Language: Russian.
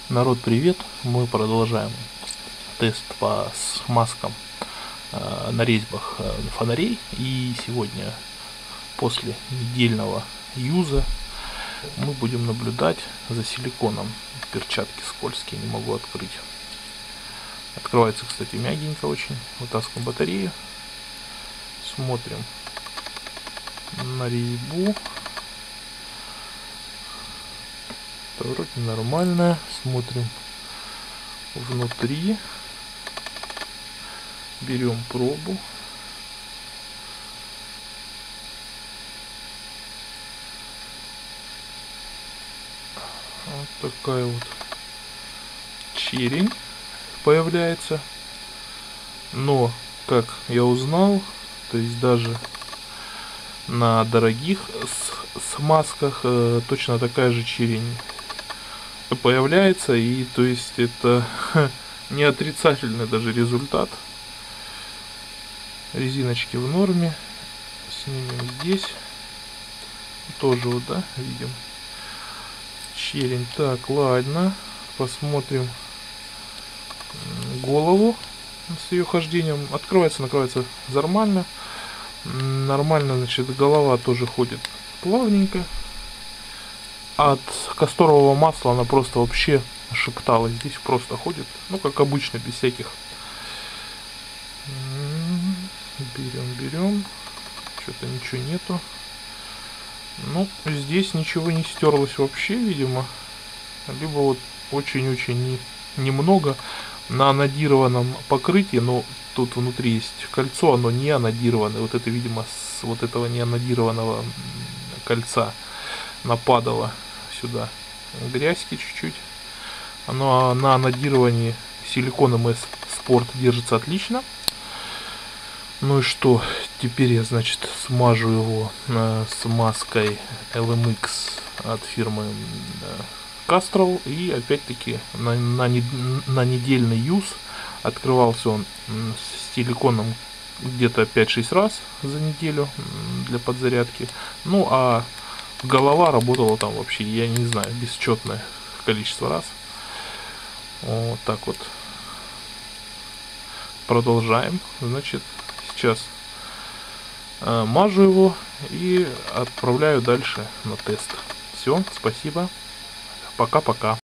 Народ, привет! Мы продолжаем тест по смазкам на резьбах фонарей. И сегодня, после недельного юза, мы будем наблюдать за силиконом. Перчатки скользкие, не могу открыть. Открывается, кстати, мягенько очень. Вытаскиваем батарею. Смотрим на резьбу. Вроде нормально. Смотрим внутри. Берем пробу. Вот такая вот черень появляется. Но, как я узнал, то есть даже на дорогих смазках точно такая же черень появляется, и то есть это не отрицательный даже результат. Резиночки в норме. Снимем здесь. Тоже вот, да, видим черень. Так, ладно. Посмотрим голову с ее хождением. Открывается, накрывается нормально. Нормально, значит, голова тоже ходит плавненько. От касторового масла она просто вообще шептала. Здесь просто ходит, ну, как обычно, без всяких. Берем. Что-то ничего нету. Ну, здесь ничего не стерлось вообще, видимо. Либо вот очень-очень немного на анодированном покрытии, но тут внутри есть кольцо, оно не анодированное. Вот это, видимо, с вот этого не анодированного кольца нападало сюда грязьки чуть-чуть. Оно на анодировании силиконом S Sport держится отлично. Ну и что, теперь я, значит, смажу его смазкой LMX от фирмы Castrol. И опять-таки на недельный юз. Открывался он с силиконом где-то 5-6 раз за неделю для подзарядки. Ну а голова работала там вообще, я не знаю, бесчетное количество раз. Вот так вот. Продолжаем. Значит, сейчас мажу его и отправляю дальше на тест. Все, спасибо. Пока-пока.